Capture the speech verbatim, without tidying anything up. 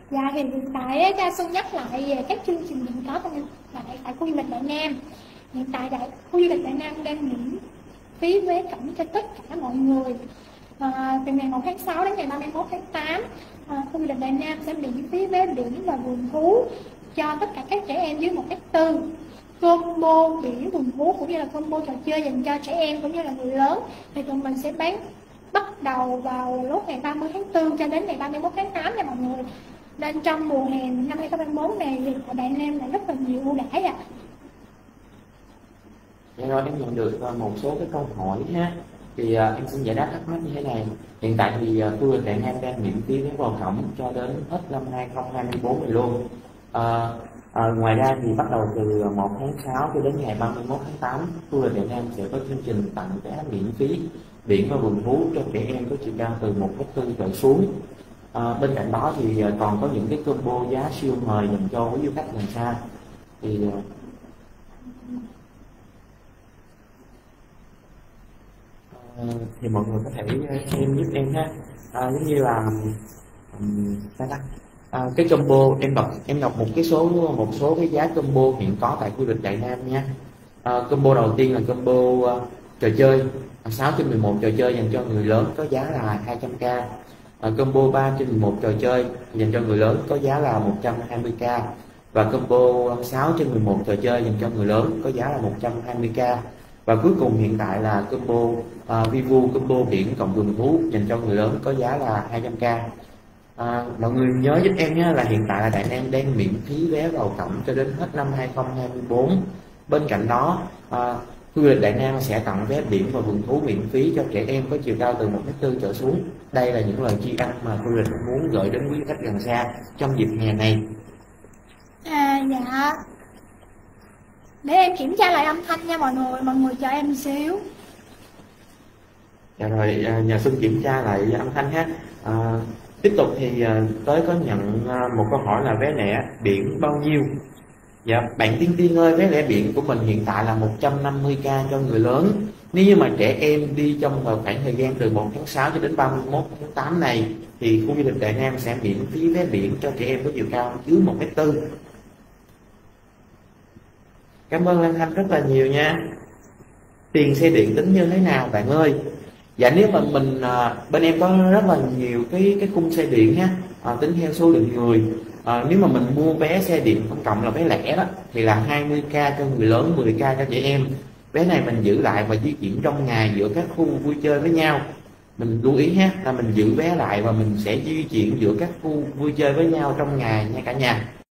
Dạ thì hiện tại á, cho Xuân nhắc lại về các chương trình hiện có tại tại tại khu du lịch Đại Nam. Hiện tại đại khu du lịch Đại Nam đang miễn phí vé cổng cho tất cả mọi người. À, từ ngày một tháng sáu đến ngày ba mươi mốt tháng tám, à, khu du lịch Đại Nam sẽ miễn phí vé biển và vườn thú cho tất cả các trẻ em dưới một mét tư. Combo biển vườn thú cũng như là combo trò chơi dành cho trẻ em cũng như là người lớn thì tụi mình sẽ bán bắt đầu vào lúc ngày ba mươi tháng tư cho đến ngày ba mươi mốt tháng tám nha mọi người. Nên trong mùa hè năm hai không hai mốt này thì ở Đại Nam lại rất là nhiều ưu đãi ạ. À. Dạ rồi, em nhận được một số cái câu hỏi ha. Thì uh, em xin giải đáp thắc mắc như thế này. Hiện tại thì uh, khu du lịch Đại Nam đang miễn phí vé vào cổng cho đến hết năm hai không hai tư này luôn. Uh, uh, ngoài ra thì bắt đầu từ một tháng sáu cho đến ngày ba mươi mốt tháng tám, khu du lịch Đại Nam sẽ có chương trình tặng vé miễn phí biển và vườn thú cho trẻ em có chiều cao từ một mét tư trở xuống. À, bên cạnh đó thì còn có những cái combo giá siêu hời dành cho quý du khách gần xa. Thì à, thì mọi người có thể xem giúp em ha. À, giống như là um, à, cái combo em đọc em đọc một cái số một số cái giá combo hiện có tại khu du lịch Đại Nam nha. À, combo đầu tiên là combo uh, trò chơi sáu trên mười một trò chơi dành cho người lớn có giá là hai trăm k. À, combo ba trên mười một trò chơi dành cho người lớn có giá là một trăm hai mươi k, và combo sáu trên mười một trò chơi dành cho người lớn có giá là một trăm hai mươi k, và cuối cùng hiện tại là combo uh, Vivu combo biển cộng vườn thú dành cho người lớn có giá là hai trăm k. À, mọi người nhớ giúp em nhé là hiện tại là Đại Nam đang miễn phí vé vào cổng cho đến hết năm hai không hai tư. Bên cạnh đó à, khu du lịch Đại Nam sẽ tặng vé biển và vườn thú miễn phí cho trẻ em có chiều cao từ một mét tư trở xuống. Đây là những lời tri ân mà khu du lịch muốn gửi đến quý khách gần xa trong dịp hè này. À dạ. Để em kiểm tra lại âm thanh nha mọi người, mọi người chờ em xíu. Dạ rồi, nhờ Xuân kiểm tra lại âm thanh ha. À, tiếp tục thì tới có nhận một câu hỏi là vé lẻ biển bao nhiêu? Dạ, bạn Tiên Tiên ơi, vé lẻ biển của mình hiện tại là một trăm năm mươi k cho người lớn. Nếu như mà trẻ em đi trong vào khoảng thời gian từ một tháng sáu cho đến ba mươi mốt tháng tám này thì khu du lịch Đại Nam sẽ miễn phí vé biển cho trẻ em có chiều cao dưới một mét tư. Cảm ơn Lan Thanh rất là nhiều nha. Tiền xe điện tính như thế nào bạn ơi? Dạ nếu mà mình à, bên em có rất là nhiều cái cái khung xe điện ha, à, tính theo số lượng người. À, nếu mà mình mua vé xe điện công cộng là vé lẻ đó thì là hai mươi k cho người lớn, mười k cho trẻ em. Vé này mình giữ lại và di chuyển trong ngày giữa các khu vui chơi với nhau. Mình lưu ý ha, là mình giữ vé lại và mình sẽ di chuyển giữa các khu vui chơi với nhau trong ngày nha cả nhà.